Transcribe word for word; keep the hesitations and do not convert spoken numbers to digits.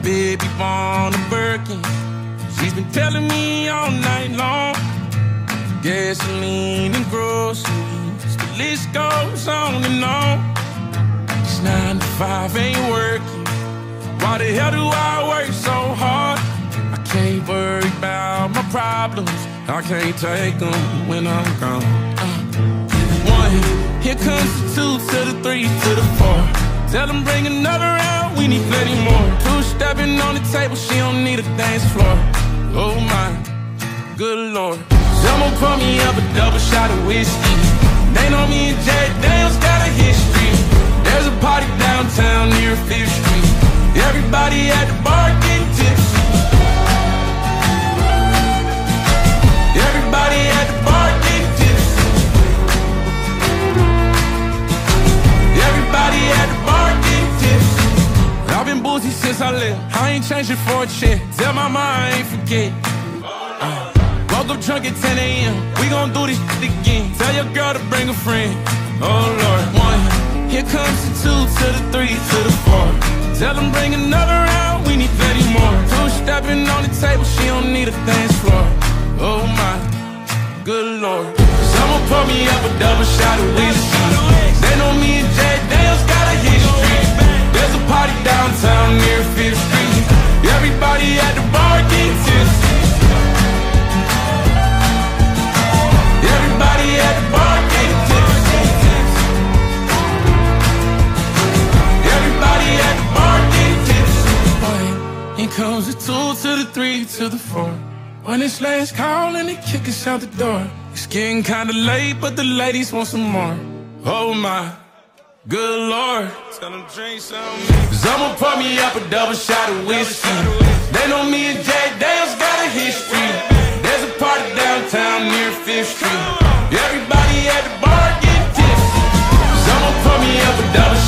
baby on a Birkin. She's been telling me all night long. Gasoline and groceries, the list goes on and on. This nine to five ain't working. Why the hell do I work so hard? I can't worry about my problems, I can't take them when I'm gone. uh, One, here comes the two, to the three, to the four. Tell them bring another round, we need plenty more. Two stepping on the table, she don't need a dance floor. Oh my, good Lord. Someone pour me up a double shot of whiskey. They know me and Jack Daniels got a history. There's a party downtown near Fifth Street. Everybody at the bar getting tipsy. Everybody at the bar getting tipsy. Everybody at the bar getting tipsy. I've been boozy since I left, I ain't changing for a check. Tell my mom I ain't forget. uh, Woke up drunk at ten A M We gon' do this shit again. Tell your girl to bring a friend. Oh Lord. One, here comes the two, to the three, to the four. Tell them bring another round, we need plenty more. Two stepping on the table, she don't need a dance floor. Oh my, good Lord. Someone pour me up a double shot of whiskey. They know me and Jack Daniels got a history. There's a party downtown near Fifth Street. Everybody at the bar getting tipsy. Everybody at the bar getting tipsy. Everybody at the bar getting tipsy. One, here comes the two, to the three, to the four. When it's last call and they kick us out the door. It's getting kinda late, but the ladies want some more. Oh my, good Lord. Tell them drink some. Someone pour me up a double shot of whiskey. They know me and Jack Daniels got a history. There's a party downtown near Fifth Street. Everybody at the bar getting tipsy. Someone pour me up a double shot